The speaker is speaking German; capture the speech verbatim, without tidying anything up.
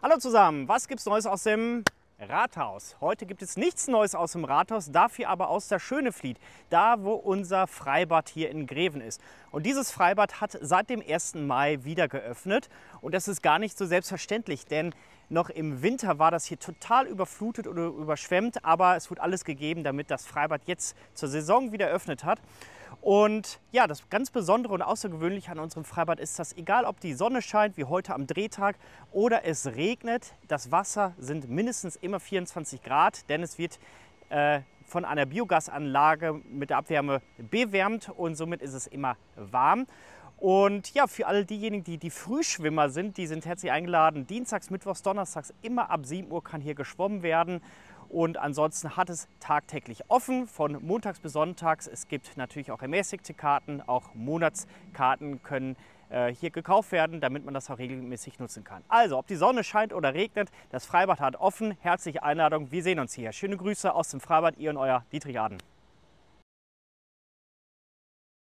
Hallo zusammen, was gibt's Neues aus dem Rathaus? Heute gibt es nichts Neues aus dem Rathaus, dafür aber aus der Schönefliet, da wo unser Freibad hier in Greven ist. Und dieses Freibad hat seit dem ersten Mai wieder geöffnet und das ist gar nicht so selbstverständlich, denn noch im Winter war das hier total überflutet oder überschwemmt, aber es wurde alles gegeben, damit das Freibad jetzt zur Saison wieder eröffnet hat. Und ja, das ganz Besondere und Außergewöhnliche an unserem Freibad ist, dass egal ob die Sonne scheint, wie heute am Drehtag, oder es regnet, das Wasser sind mindestens immer vierundzwanzig Grad, denn es wird äh, von einer Biogasanlage mit der Abwärme bewärmt und somit ist es immer warm. Und ja, für alle diejenigen, die die Frühschwimmer sind, die sind herzlich eingeladen. Dienstags, Mittwochs, Donnerstags immer ab sieben Uhr kann hier geschwommen werden. Und ansonsten hat es tagtäglich offen, von montags bis sonntags. Es gibt natürlich auch ermäßigte Karten, auch Monatskarten können äh, hier gekauft werden, damit man das auch regelmäßig nutzen kann. Also, ob die Sonne scheint oder regnet, das Freibad hat offen. Herzliche Einladung, wir sehen uns hier. Schöne Grüße aus dem Freibad, ihr und euer Dietrich Aden.